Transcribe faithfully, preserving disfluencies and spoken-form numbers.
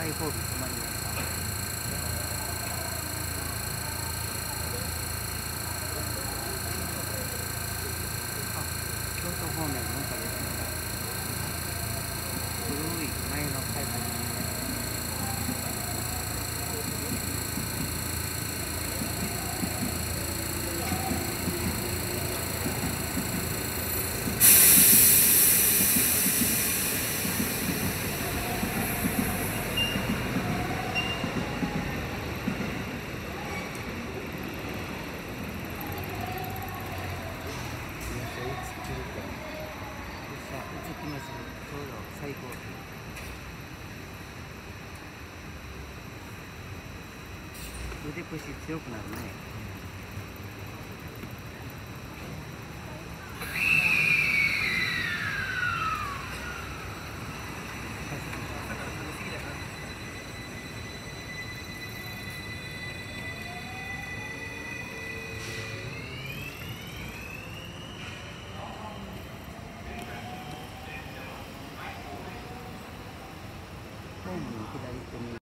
開放日止まりました。あ、京都方面なんかですね。古い前の会社ですね。映ってますね。ちょうど最高。腕っぷし強くなるね。